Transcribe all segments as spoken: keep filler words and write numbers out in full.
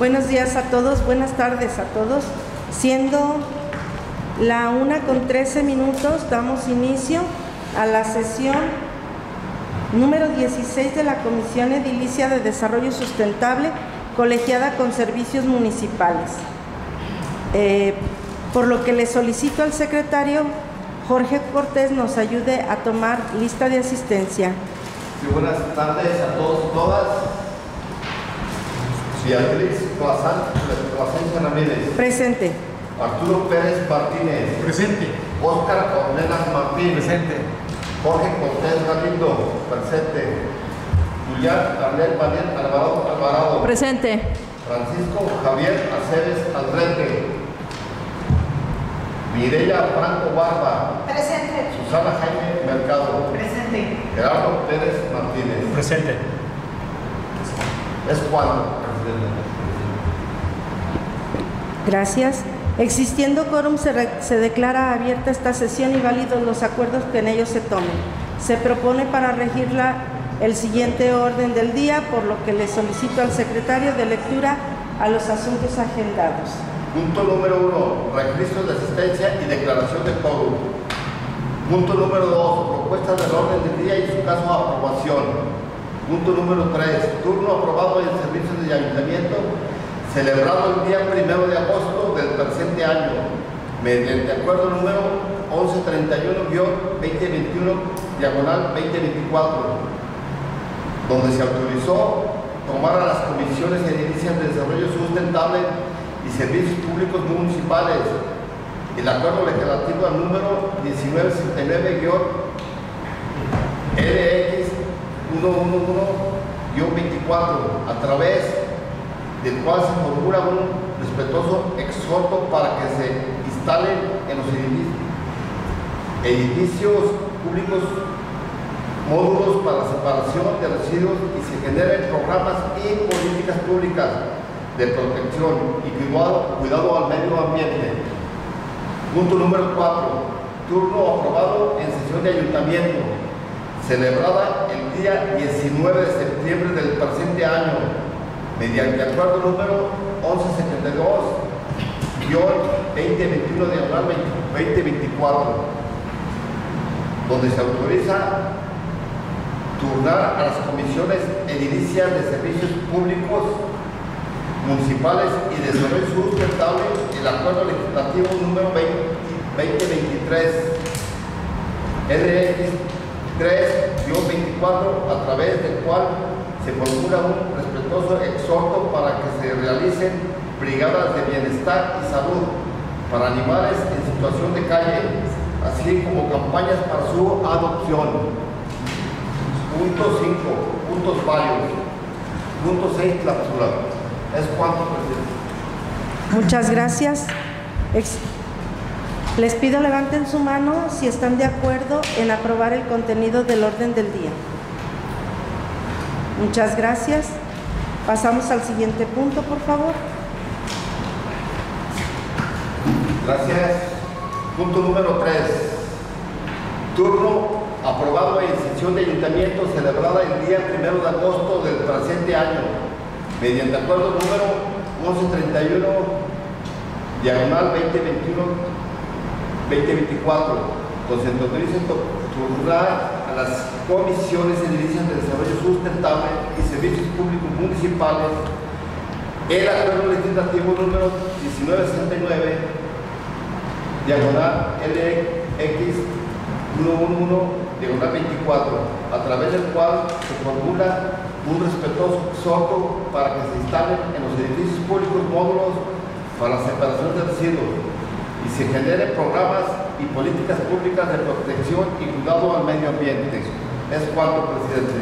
Buenos días a todos, buenas tardes a todos. Siendo la una con trece minutos, damos inicio a la sesión número dieciséis de la Comisión Edilicia de Desarrollo Sustentable, colegiada con servicios municipales. Eh, por lo que le solicito al secretario Jorge Cortés nos ayude a tomar lista de asistencia. Sí, buenas tardes a todos y todas. Beatriz Plasencia Ramírez. Presente. Arturo Pérez Martínez. Presente. Óscar Ornelas Martín. Presente. Jorge Cortés Galindo. Presente. Julián Daniel Daniel Alvarado Alvarado. Presente. Francisco Javier Aceves Aldrete. Mireya Franco Barba. Presente. Susana Jaime Mercado. Presente. Gerardo Pérez Martínez. Presente. Es cuando. Gracias. Existiendo quórum, se, se declara abierta esta sesión y válidos los acuerdos que en ellos se tomen. Se propone para regirla el siguiente orden del día, por lo que le solicito al secretario de lectura a los asuntos agendados. Punto número uno, registro de asistencia y declaración de quórum. Punto número dos, propuesta del orden del día y su caso de aprobación. Punto número tres, turno aprobado en servicios de ayuntamiento, celebrado el día primero de agosto del presente año, mediante acuerdo número once treinta y uno guión veinte veintiuno, diagonal veinte veinticuatro, donde se autorizó tomar a las comisiones edilicias de desarrollo sustentable y servicios públicos municipales el acuerdo legislativo al número diecinueve sesenta y nueve guión L X ciento once guión veinticuatro, a través del cual se formula un respetuoso exhorto para que se instalen en los edificios, edificios públicos módulos para la separación de residuos y se generen programas y políticas públicas de protección y cuidado, cuidado al medio ambiente. Punto número cuatro. Turno aprobado en sesión de ayuntamiento, celebrada el día diecinueve de septiembre del presente año, mediante acuerdo número once setenta y dos guión veinte veintiuno diagonal veinte veinticuatro, donde se autoriza turnar a las comisiones edilicias de servicios públicos municipales y de desarrollo sustentable el acuerdo legislativo número veinte veintitrés L X tres guión veinticuatro, a través del cual se formula un respetuoso exhorto para que se realicen brigadas de bienestar y salud para animales en situación de calle, así como campañas para su adopción. Punto cinco, puntos varios. Punto seis, clausura. Es cuanto, presidente. Muchas gracias. Ex Les pido levanten su mano si están de acuerdo en aprobar el contenido del orden del día. Muchas gracias. Pasamos al siguiente punto, por favor. Gracias. Punto número tres. Turno aprobado en sesión de ayuntamiento celebrada el día primero de agosto del presente año, mediante acuerdo número once treinta y uno, diagonal veinte veintiuno, veinte veinticuatro, donde se autoriza turnar a las comisiones edilicias de desarrollo sustentable y servicios públicos municipales el acuerdo legislativo número diecinueve sesenta y nueve, diagonal L X ciento once, diagonal veinticuatro, a través del cual se formula un respetuoso exhorto para que se instalen en los edificios públicos módulos para la separación de residuos y se generen programas y políticas públicas de protección y cuidado al medio ambiente. Es cuanto, presidente.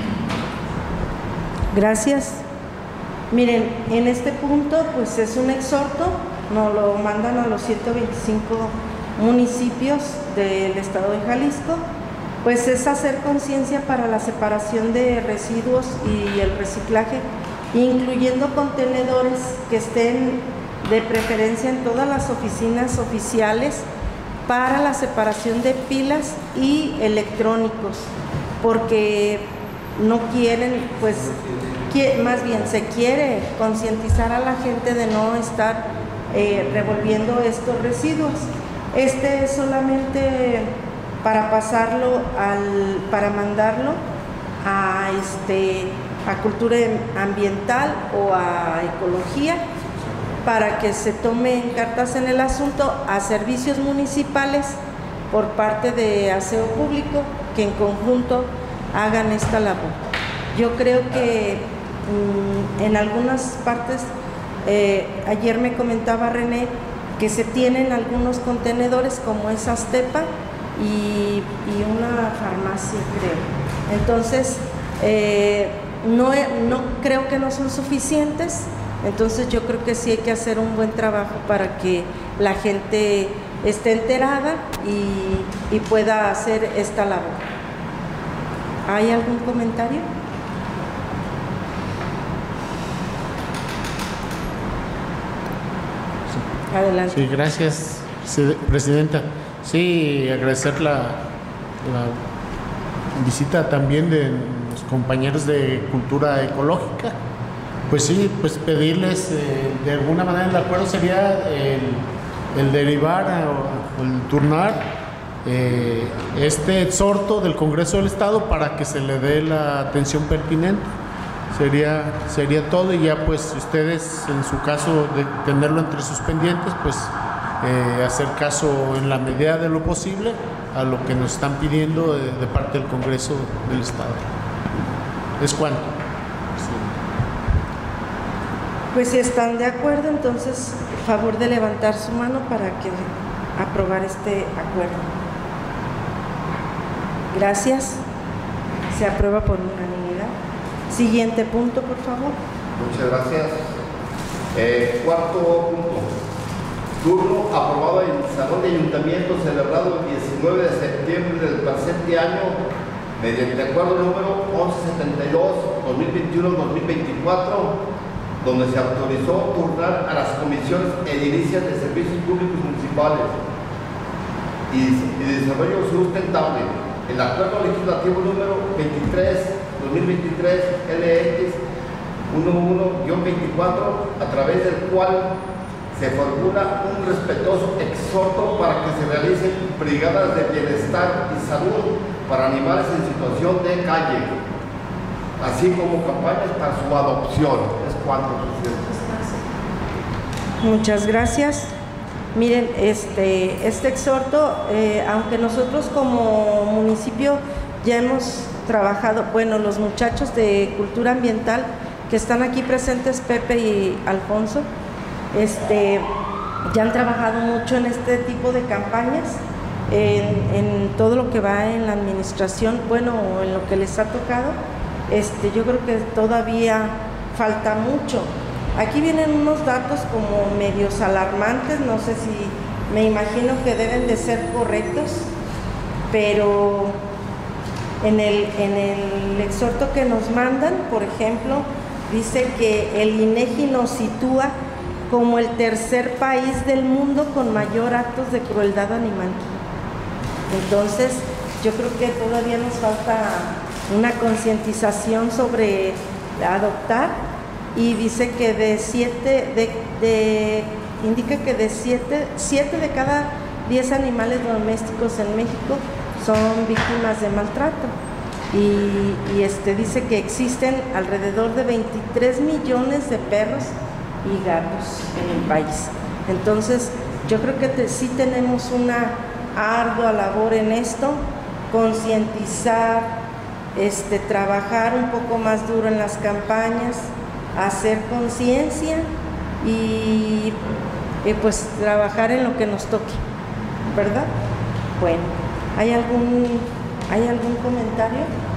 Gracias. Miren, en este punto, pues es un exhorto, nos lo mandan a los ciento veinticinco municipios del estado de Jalisco, pues es hacer conciencia para la separación de residuos y el reciclaje, incluyendo contenedores que estén de preferencia en todas las oficinas oficiales para la separación de pilas y electrónicos, porque no quieren, pues, que, más bien se quiere concientizar a la gente de no estar eh, revolviendo estos residuos. Este es solamente para pasarlo al, para mandarlo a este a cultura ambiental o a ecología, para que se tomen cartas en el asunto, a servicios municipales por parte de aseo público, que en conjunto hagan esta labor. Yo creo que mmm, en algunas partes, eh, ayer me comentaba René, que se tienen algunos contenedores como es Aztepa y, y una farmacia, creo. Entonces, eh, no, no creo que no son suficientes. Entonces yo creo que sí hay que hacer un buen trabajo para que la gente esté enterada y, y pueda hacer esta labor. ¿Hay algún comentario? Sí. Adelante. Sí, gracias, Presidenta. Sí, agradecer la, la visita también de los compañeros de Cultura Ecológica. Pues sí, pues pedirles, eh, de alguna manera el acuerdo sería el, el derivar o el turnar eh, este exhorto del Congreso del Estado para que se le dé la atención pertinente. Sería, sería todo, y ya pues ustedes, en su caso de tenerlo entre sus pendientes, pues eh, hacer caso en la medida de lo posible a lo que nos están pidiendo de, de parte del Congreso del Estado. ¿Es cuánto? Pues si están de acuerdo, entonces, favor de levantar su mano para que aprobar este acuerdo. Gracias. Se aprueba por unanimidad. Siguiente punto, por favor. Muchas gracias. Eh, cuarto punto. Turno aprobado en el Salón de Ayuntamiento celebrado el diecinueve de septiembre del presente año mediante acuerdo número once setenta y dos, dos mil veintiuno a dos mil veinticuatro, donde se autorizó turnar a las comisiones edilicias de servicios públicos municipales y, y desarrollo sustentable. El acuerdo legislativo número veintitrés, dos mil veintitrés, L X uno uno veinticuatro, a través del cual se formula un respetuoso exhorto para que se realicen brigadas de bienestar y salud para animales en situación de calle, así como campañas para su adopción. Es cuanto, presidente. Muchas gracias. Miren, este, este exhorto, eh, aunque nosotros como municipio ya hemos trabajado, bueno, los muchachos de Cultura Ambiental que están aquí presentes, Pepe y Alfonso, este, ya han trabajado mucho en este tipo de campañas, en, en todo lo que va en la administración, bueno, en lo que les ha tocado. Este, yo creo que todavía falta mucho. Aquí vienen unos datos como medios alarmantes, no sé si, me imagino que deben de ser correctos, pero en el, en el exhorto que nos mandan, por ejemplo, dice que el INEGI nos sitúa como el tercer país del mundo con mayor actos de crueldad animal. Entonces, yo creo que todavía nos falta una concientización sobre adoptar, y dice que de siete, de, de, indica que de siete, siete de cada diez animales domésticos en México son víctimas de maltrato, y, y este, dice que existen alrededor de veintitrés millones de perros y gatos en el país. Entonces, yo creo que te, sí tenemos una ardua labor en esto, concientizar, este, trabajar un poco más duro en las campañas, hacer conciencia y, y pues trabajar en lo que nos toque, ¿verdad? Bueno, ¿hay algún, ¿hay algún comentario?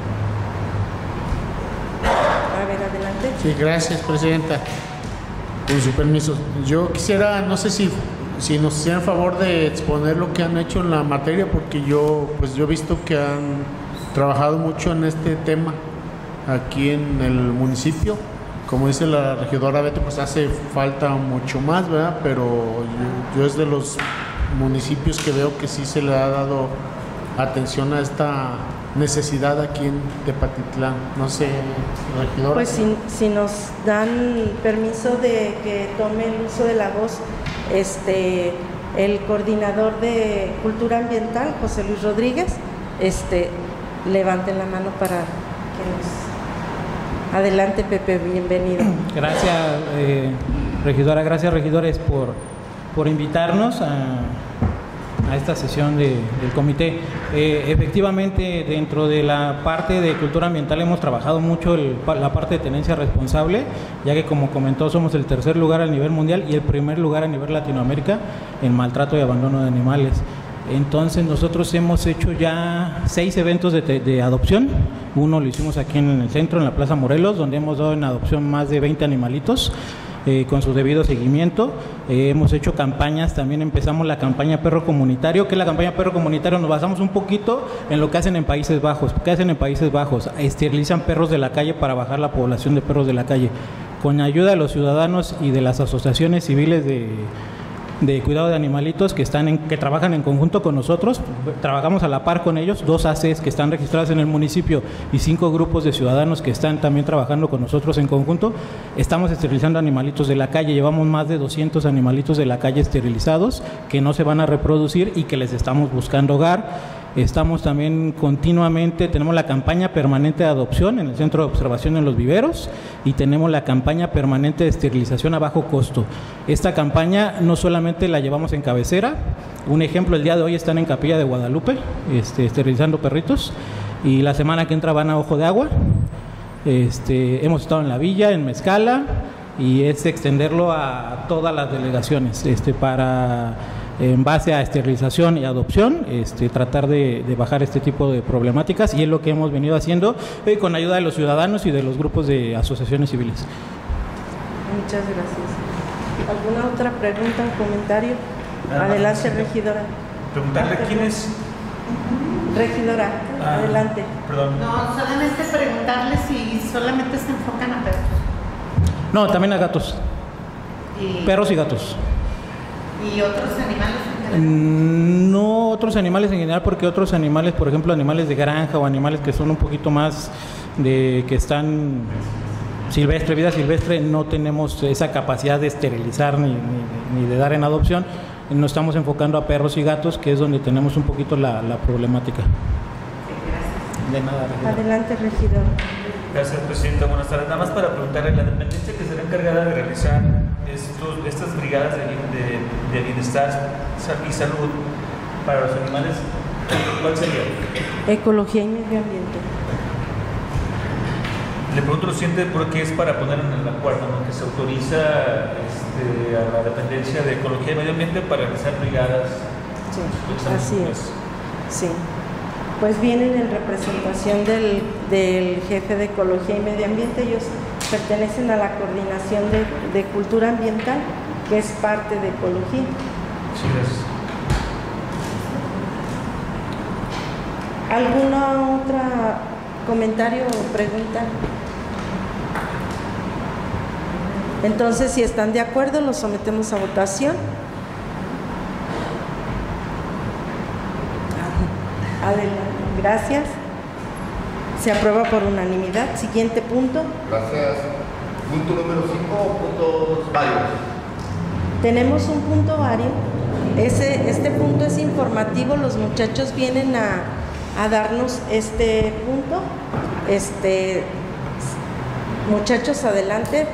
A ver, adelante. Sí, gracias, Presidenta. Con su permiso, yo quisiera, no sé si, si nos hicieran favor de exponer lo que han hecho en la materia, porque yo, pues yo he visto que han trabajado mucho en este tema aquí en el municipio. Como dice la regidora Betty, pues hace falta mucho más, ¿verdad? Pero yo, yo es de los municipios que veo que sí se le ha dado atención a esta, necesidad aquí en Tepatitlán. No sé, regidora. Pues si, si nos dan permiso de que tome el uso de la voz este el coordinador de Cultura Ambiental, José Luis Rodríguez, este levanten la mano para que nos... Adelante, Pepe, bienvenido. Gracias, eh, regidora, gracias, regidores, por, por invitarnos a, a esta sesión de, del comité. Eh, efectivamente, dentro de la parte de cultura ambiental hemos trabajado mucho el, la parte de tenencia responsable, ya que, como comentó, somos el tercer lugar a nivel mundial y el primer lugar a nivel Latinoamérica en maltrato y abandono de animales. Entonces nosotros hemos hecho ya seis eventos de, de adopción. Uno lo hicimos aquí en el centro, en la Plaza Morelos, donde hemos dado en adopción más de veinte animalitos eh, con su debido seguimiento. Eh, hemos hecho campañas, también empezamos la campaña Perro Comunitario. ¿Qué es la campaña Perro Comunitario? Nos basamos un poquito en lo que hacen en Países Bajos. ¿Qué hacen en Países Bajos? Esterilizan perros de la calle para bajar la población de perros de la calle. Con ayuda de los ciudadanos y de las asociaciones civiles de... de cuidado de animalitos que están en, que trabajan en conjunto con nosotros, trabajamos a la par con ellos, dos A Cs que están registrados en el municipio y cinco grupos de ciudadanos que están también trabajando con nosotros en conjunto. Estamos esterilizando animalitos de la calle, llevamos más de doscientos animalitos de la calle esterilizados que no se van a reproducir y que les estamos buscando hogar. Estamos también continuamente, tenemos la campaña permanente de adopción en el centro de observación en Los Viveros y tenemos la campaña permanente de esterilización a bajo costo. Esta campaña no solamente la llevamos en cabecera, un ejemplo, el día de hoy están en Capilla de Guadalupe este, esterilizando perritos y la semana que entra van a Ojo de Agua. Este, hemos estado en La Villa, en Mezcala y es extenderlo a todas las delegaciones este, para... en base a esterilización y adopción, este, tratar de, de bajar este tipo de problemáticas y es lo que hemos venido haciendo eh, con ayuda de los ciudadanos y de los grupos de asociaciones civiles. Muchas gracias. ¿Alguna otra pregunta o comentario? Nada adelante, más, regidora. Preguntarle quién es. Regidora, ah, adelante. Perdón. No, solamente preguntarle si solamente se enfocan a perros. No, también a gatos. Y... perros y gatos. ¿Y otros animales en general? No otros animales en general, porque otros animales, por ejemplo, animales de granja o animales que son un poquito más de que están silvestre, vida silvestre, no tenemos esa capacidad de esterilizar ni, ni, ni de dar en adopción. Nos estamos enfocando a perros y gatos, que es donde tenemos un poquito la, la problemática. Gracias. De nada, regidor. Adelante, regidor. Gracias, presidenta. Buenas tardes. Nada más para preguntarle, la dependencia que será encargada de realizar estos, estas brigadas de, de, de bienestar y salud para los animales, ¿cuál sería? Ecología y medio ambiente. Le pregunto lo siguiente porque es para poner en el acuerdo, ¿no?, que se autoriza este, a la dependencia de Ecología y Medio Ambiente para realizar brigadas. Sí, así es. Sí. Pues vienen en representación del, del jefe de Ecología y Medio Ambiente. Ellos pertenecen a la coordinación de, de Cultura Ambiental, que es parte de Ecología. Sí, gracias. ¿Alguna otra comentario o pregunta? Entonces, si están de acuerdo, lo sometemos a votación. Adelante. Gracias. Se aprueba por unanimidad. Siguiente punto. Gracias. Punto número cinco, puntos varios. Tenemos un punto vario. Ese, este punto es informativo. Los muchachos vienen a, a darnos este punto. Este, muchachos, adelante.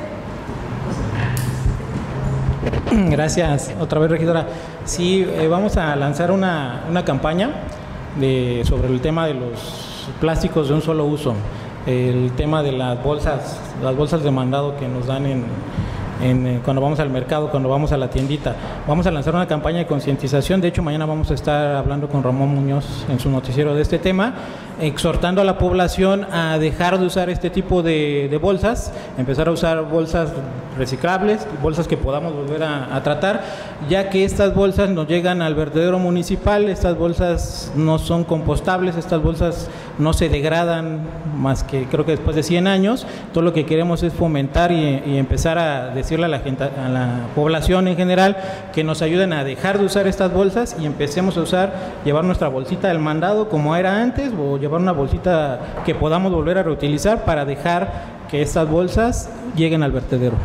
Gracias. Otra vez, regidora. Sí, eh, vamos a lanzar una, una campaña de, sobre el tema de los plásticos de un solo uso, el tema de las bolsas, las bolsas de mandado que nos dan en, en, cuando vamos al mercado, cuando vamos a la tiendita. Vamos a lanzar una campaña de concientización. De hecho, mañana vamos a estar hablando con Ramón Muñoz en su noticiero de este tema, exhortando a la población a dejar de usar este tipo de, de bolsas, empezar a usar bolsas reciclables, bolsas que podamos volver a, a tratar, ya que estas bolsas no llegan al vertedero municipal, estas bolsas no son compostables, estas bolsas no se degradan más que creo que después de cien años. Todo lo que queremos es fomentar y, y empezar a decirle a la gente, a la población en general, que nos ayuden a dejar de usar estas bolsas y empecemos a usar, llevar nuestra bolsita del mandado como era antes, o llevar una bolsita que podamos volver a reutilizar para dejar que estas bolsas lleguen al vertedero.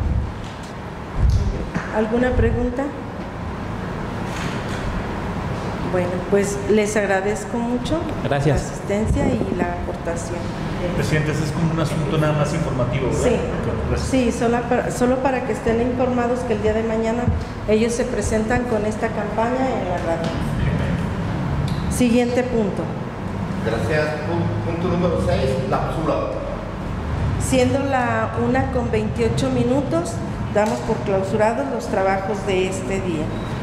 ¿Alguna pregunta? Bueno, pues les agradezco mucho Gracias. la asistencia y la aportación. Presidente, ese es como un asunto nada más informativo, ¿verdad? Sí, Ok, gracias. sí, solo para, solo para que estén informados que el día de mañana ellos se presentan con esta campaña en la radio. Siguiente punto. Gracias. Punto, punto número seis, la basura. Siendo la una con veintiocho minutos, damos por clausurados los trabajos de este día.